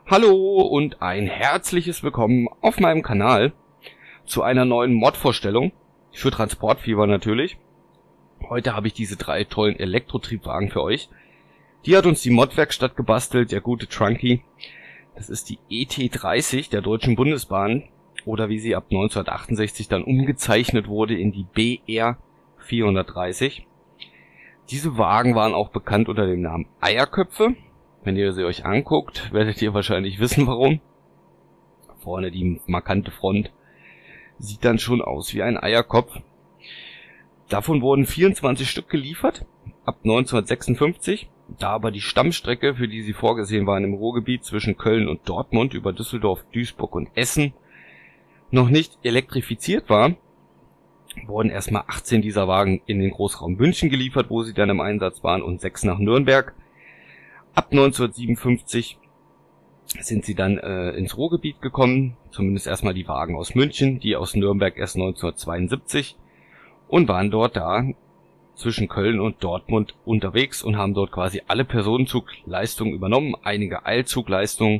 Hallo und ein herzliches Willkommen auf meinem Kanal zu einer neuen Mod-Vorstellung für Transportfieber natürlich. Heute habe ich diese 3 tollen Elektrotriebwagen für euch. Die hat uns die Mod-Werkstatt gebastelt, der gute Trunky. Das ist die ET30 der Deutschen Bundesbahn oder wie sie ab 1968 dann umgezeichnet wurde in die BR 430. Diese Wagen waren auch bekannt unter dem Namen Eierköpfe. Wenn ihr sie euch anguckt, werdet ihr wahrscheinlich wissen, warum. Vorne die markante Front sieht dann schon aus wie ein Eierkopf. Davon wurden 24 Stück geliefert, ab 1956. Da aber die Stammstrecke, für die sie vorgesehen waren im Ruhrgebiet zwischen Köln und Dortmund über Düsseldorf, Duisburg und Essen, noch nicht elektrifiziert war, wurden erstmal 18 dieser Wagen in den Großraum München geliefert, wo sie dann im Einsatz waren, und 6 nach Nürnberg. Ab 1957 sind sie dann ins Ruhrgebiet gekommen, zumindest erstmal die Wagen aus München, die aus Nürnberg erst 1972, und waren dort da zwischen Köln und Dortmund unterwegs und haben dort quasi alle Personenzugleistungen übernommen, einige Eilzugleistungen.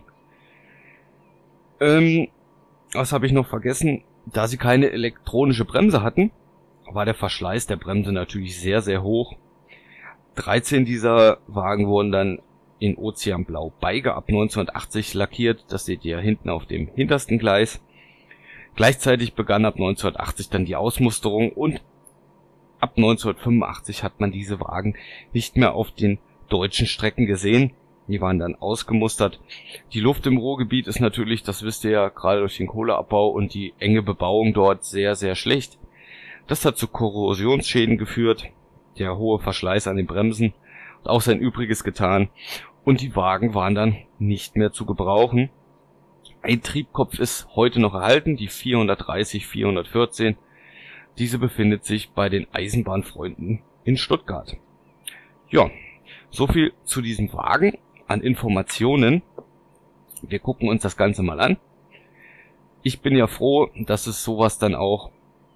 Was habe ich noch vergessen? Da sie keine elektronische Bremse hatten, war der Verschleiß der Bremse natürlich sehr, sehr hoch. 13 dieser Wagen wurden dann in Ozeanblau Beige ab 1980 lackiert. Das seht ihr hinten auf dem hintersten Gleis. Gleichzeitig begann ab 1980 dann die Ausmusterung und ab 1985 hat man diese Wagen nicht mehr auf den deutschen Strecken gesehen. Die waren dann ausgemustert. Die Luft im Ruhrgebiet ist natürlich, das wisst ihr ja, gerade durch den Kohleabbau und die enge Bebauung dort sehr, sehr schlecht. Das hat zu Korrosionsschäden geführt. Der hohe Verschleiß an den Bremsen hat auch sein Übriges getan. Und die Wagen waren dann nicht mehr zu gebrauchen. Ein Triebkopf ist heute noch erhalten, die 430-414. Diese befindet sich bei den Eisenbahnfreunden in Stuttgart. Ja, so viel zu diesem Wagen an Informationen. Wir gucken uns das Ganze mal an. Ich bin ja froh, dass es sowas dann auch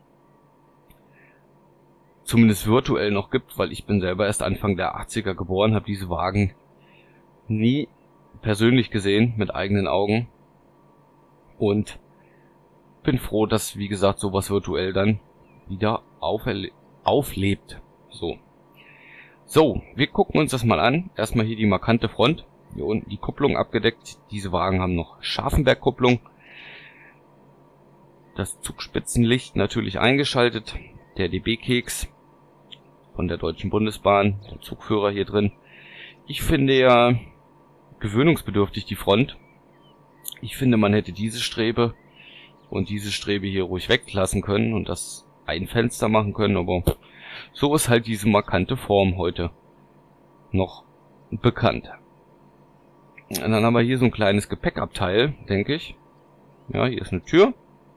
zumindest virtuell noch gibt, weil ich bin selber erst Anfang der 80er geboren, habe diese Wagen nie persönlich gesehen mit eigenen Augen und bin froh, dass, wie gesagt, sowas virtuell dann wieder auflebt. So, wir gucken uns das mal an. Erstmal hier die markante Front, hier unten die Kupplung abgedeckt. Diese Wagen haben noch Scharfenberg-Kupplung. Das Zugspitzenlicht natürlich eingeschaltet, der DB-Keks von der Deutschen Bundesbahn, der Zugführer hier drin. Ich finde ja gewöhnungsbedürftig die Front. Ich finde, man hätte diese Strebe und diese Strebe hier ruhig weglassen können und das ein Fenster machen können, aber so ist halt diese markante Form heute noch bekannt. Und dann haben wir hier so ein kleines Gepäckabteil, denke ich. Ja, hier ist eine Tür.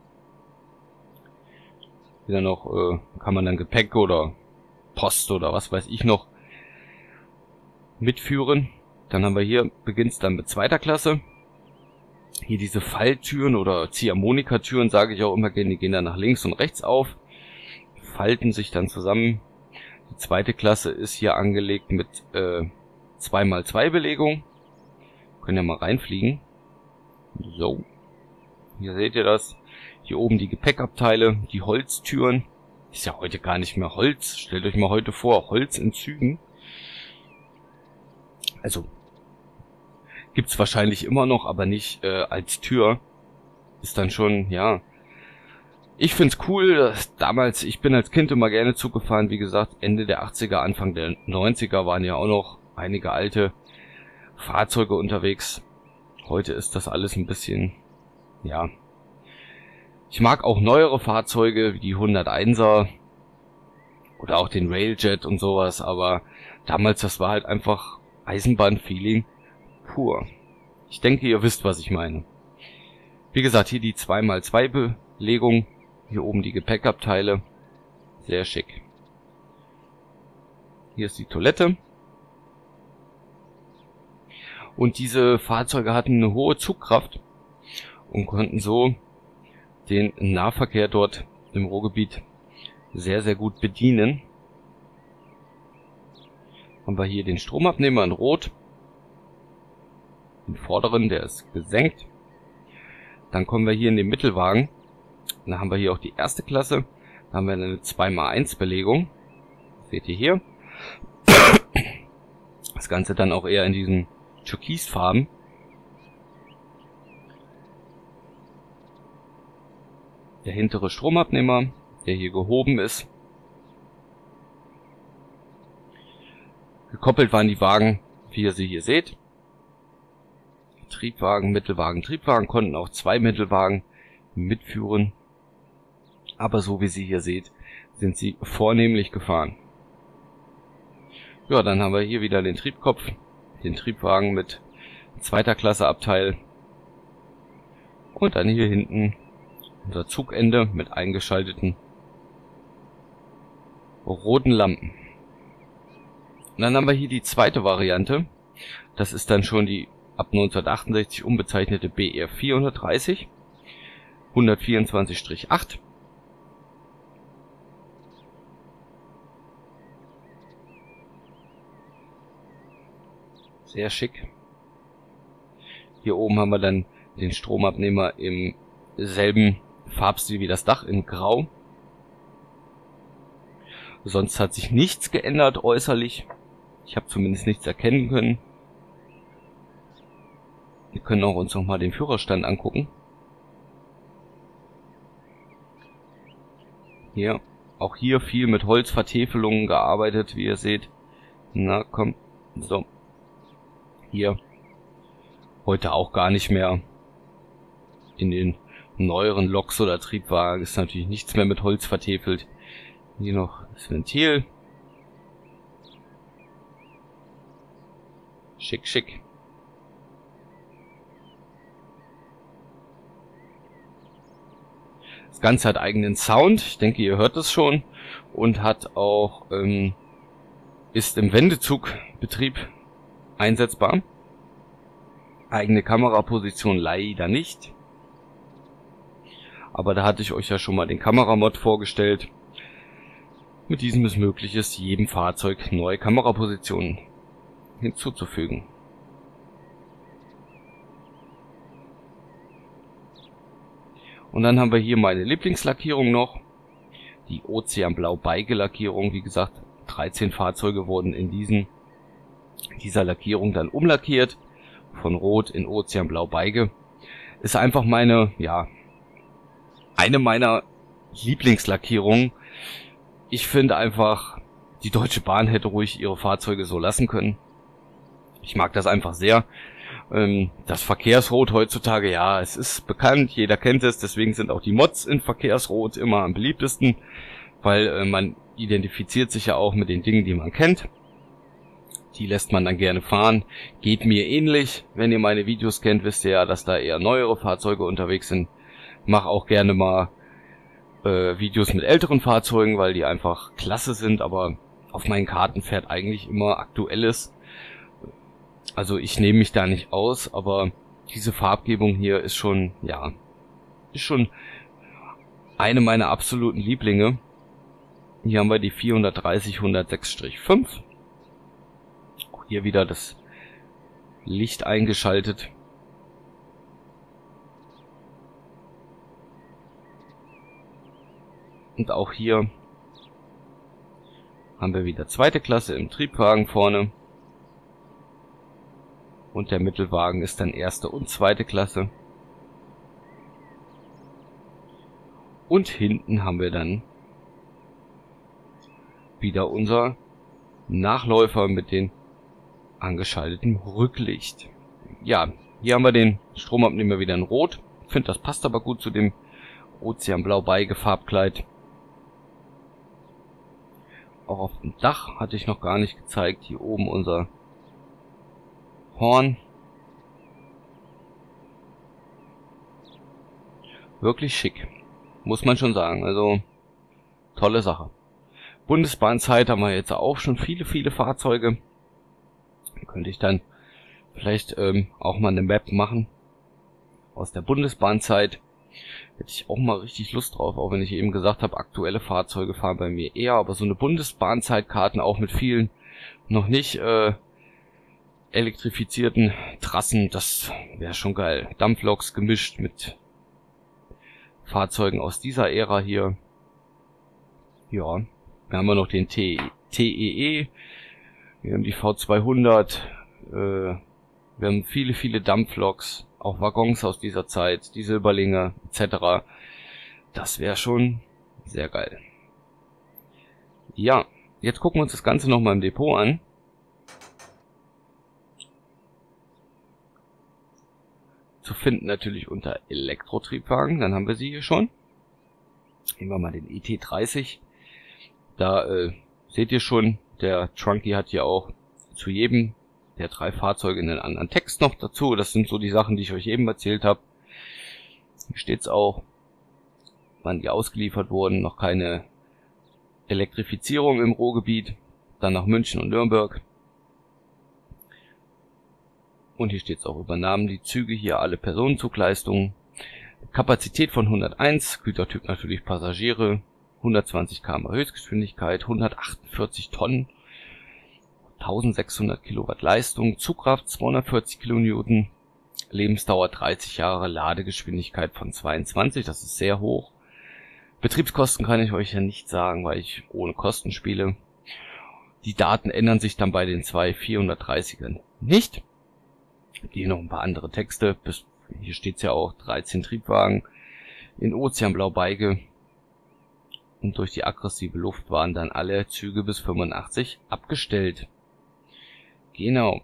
Hier noch kann man dann Gepäck oder Post oder was weiß ich noch mitführen. Dann haben wir hier, beginnt es dann mit 2. Klasse. Hier diese Falltüren oder Ziehharmonikatüren, sage ich auch immer gerne, die gehen dann nach links und rechts auf, falten sich dann zusammen. Die 2. Klasse ist hier angelegt mit 2x2 Belegung. Können ja mal reinfliegen. So, hier seht ihr das. Hier oben die Gepäckabteile, die Holztüren. Ist ja heute gar nicht mehr Holz. Stellt euch mal heute vor, Holz in Zügen. Also gibt's wahrscheinlich immer noch, aber nicht als Tür. Ist dann schon, ja. Ich find's cool, dass damals, ich bin als Kind immer gerne Zug gefahren. Wie gesagt, Ende der 80er, Anfang der 90er waren ja auch noch einige alte Fahrzeuge unterwegs. Heute ist das alles ein bisschen, ja. Ich mag auch neuere Fahrzeuge, wie die 101er oder auch den Railjet und sowas, aber damals, das war halt einfach Eisenbahn-Feeling pur. Ich denke, ihr wisst, was ich meine. Wie gesagt, hier die 2x2 Belegung, hier oben die Gepäckabteile, sehr schick. Hier ist die Toilette. Und diese Fahrzeuge hatten eine hohe Zugkraft und konnten so den Nahverkehr dort im Ruhrgebiet sehr, sehr gut bedienen. Haben wir hier den Stromabnehmer in Rot. den vorderen, der ist gesenkt. Dann kommen wir hier in den Mittelwagen. Dann haben wir hier auch die erste Klasse. Da haben wir eine 2x1 Belegung. Seht ihr hier. Das Ganze dann auch eher in diesen Türkisfarben. Der hintere Stromabnehmer, der hier gehoben ist. Gekoppelt waren die Wagen, wie ihr sie hier seht. Triebwagen, Mittelwagen, Triebwagen, konnten auch 2 Mittelwagen mitführen. Aber so wie Sie hier seht, sind sie vornehmlich gefahren. Ja, dann haben wir hier wieder den Triebkopf, den Triebwagen mit 2. Klasse Abteil. Und dann hier hinten unser Zugende mit eingeschalteten roten Lampen. Und dann haben wir hier die zweite Variante. Das ist dann schon die ab 1968 umbezeichnete BR 430 124-8. Sehr schick. Hier oben haben wir dann den Stromabnehmer im selben Farbstil wie das Dach in Grau. Sonst hat sich nichts geändert äußerlich. Ich habe zumindest nichts erkennen können. Wir können auch uns noch mal den Führerstand angucken. Hier, auch hier viel mit Holzvertäfelungen gearbeitet, wie ihr seht. Na komm, so. Hier. Heute auch gar nicht mehr. In den neueren Loks oder Triebwagen ist natürlich nichts mehr mit Holz vertäfelt. Hier noch das Ventil. Schick, schick. Das Ganze hat eigenen Sound. Ich denke, ihr hört es schon. Und hat auch, ist im Wendezugbetrieb einsetzbar. Eigene Kameraposition leider nicht. Aber da hatte ich euch ja schon mal den Kameramod vorgestellt. Mit diesem es möglich ist, jedem Fahrzeug neue Kamerapositionen hinzuzufügen. Und dann haben wir hier meine Lieblingslackierung noch. Die Ozeanblau Beige-Lackierung. Wie gesagt, 13 Fahrzeuge wurden in dieser Lackierung dann umlackiert. Von Rot in Ozeanblau Beige. Ist einfach meine, ja, eine meiner Lieblingslackierungen. Ich finde einfach, die Deutsche Bahn hätte ruhig ihre Fahrzeuge so lassen können. Ich mag das einfach sehr. Das Verkehrsrot heutzutage, ja, es ist bekannt, jeder kennt es, deswegen sind auch die Mods in Verkehrsrot immer am beliebtesten, weil man identifiziert sich ja auch mit den Dingen, die man kennt. Die lässt man dann gerne fahren. Geht mir ähnlich. Wenn ihr meine Videos kennt, wisst ihr ja, dass da eher neuere Fahrzeuge unterwegs sind. Mach auch gerne mal Videos mit älteren Fahrzeugen, weil die einfach klasse sind, aber auf meinen Karten fährt eigentlich immer Aktuelles. Also ich nehme mich da nicht aus, aber diese Farbgebung hier ist schon, ja, ist schon eine meiner absoluten Lieblinge. Hier haben wir die 430-106-5. Auch hier wieder das Licht eingeschaltet. Und auch hier haben wir wieder 2. Klasse im Triebwagen vorne. Und der Mittelwagen ist dann 1. und 2. Klasse. Und hinten haben wir dann wieder unser Nachläufer mit den angeschalteten Rücklicht. Ja, hier haben wir den Stromabnehmer wieder in Rot. Ich finde, das passt aber gut zu dem Ozeanblau-Beige Farbkleid. Auch auf dem Dach hatte ich noch gar nicht gezeigt. Hier oben unser Horn. Wirklich schick. Muss man schon sagen. Also, tolle Sache. Bundesbahnzeit haben wir jetzt auch schon viele Fahrzeuge. Könnte ich dann vielleicht auch mal eine Map machen. Aus der Bundesbahnzeit. Hätte ich auch mal richtig Lust drauf. Auch wenn ich eben gesagt habe, aktuelle Fahrzeuge fahren bei mir eher. Aber so eine Bundesbahnzeitkarten auch mit vielen noch nicht elektrifizierten Trassen, das wäre schon geil. Dampfloks gemischt mit Fahrzeugen aus dieser Ära hier. Ja, wir haben noch den TEE, wir haben die V200, wir haben viele Dampfloks, auch Waggons aus dieser Zeit, die Silberlinge etc. Das wäre schon sehr geil. Ja, jetzt gucken wir uns das Ganze nochmal im Depot an. Zu finden natürlich unter Elektrotriebwagen, dann haben wir sie hier schon. Nehmen wir mal den ET30. Da seht ihr schon, der Trunky hat hier auch zu jedem der 3 Fahrzeuge einen anderen Text noch dazu. Das sind so die Sachen, die ich euch eben erzählt habe. Hier steht es auch, wann die ausgeliefert wurden. Noch keine Elektrifizierung im Ruhrgebiet. Dann nach München und Nürnberg. Und hier steht es auch übernahmen die Züge hier alle Personenzugleistungen. Kapazität von 101, Gütertyp natürlich Passagiere, 120 km/h Höchstgeschwindigkeit, 148 Tonnen, 1600 Kilowatt Leistung, Zugkraft 240 Kilonewton, Lebensdauer 30 Jahre, Ladegeschwindigkeit von 22, das ist sehr hoch. Betriebskosten kann ich euch ja nicht sagen, weil ich ohne Kosten spiele. Die Daten ändern sich dann bei den 2 430ern nicht. Hier noch ein paar andere Texte. Hier steht es ja auch, 13 Triebwagen in Ozeanblau Beige. Und durch die aggressive Luft waren dann alle Züge bis 85 abgestellt. Genau.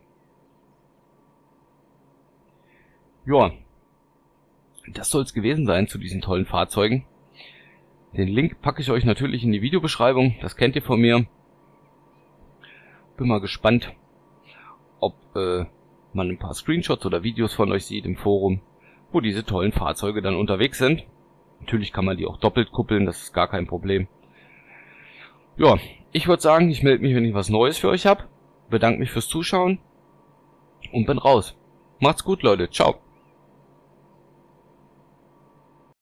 Ja, das soll es gewesen sein zu diesen tollen Fahrzeugen. Den Link packe ich euch natürlich in die Videobeschreibung, das kennt ihr von mir. Bin mal gespannt, ob man ein paar Screenshots oder Videos von euch sieht im Forum, wo diese tollen Fahrzeuge dann unterwegs sind. Natürlich kann man die auch doppelt kuppeln, das ist gar kein Problem. Ja, ich würde sagen, ich melde mich, wenn ich was Neues für euch habe. Bedanke mich fürs Zuschauen und bin raus. Macht's gut, Leute. Ciao.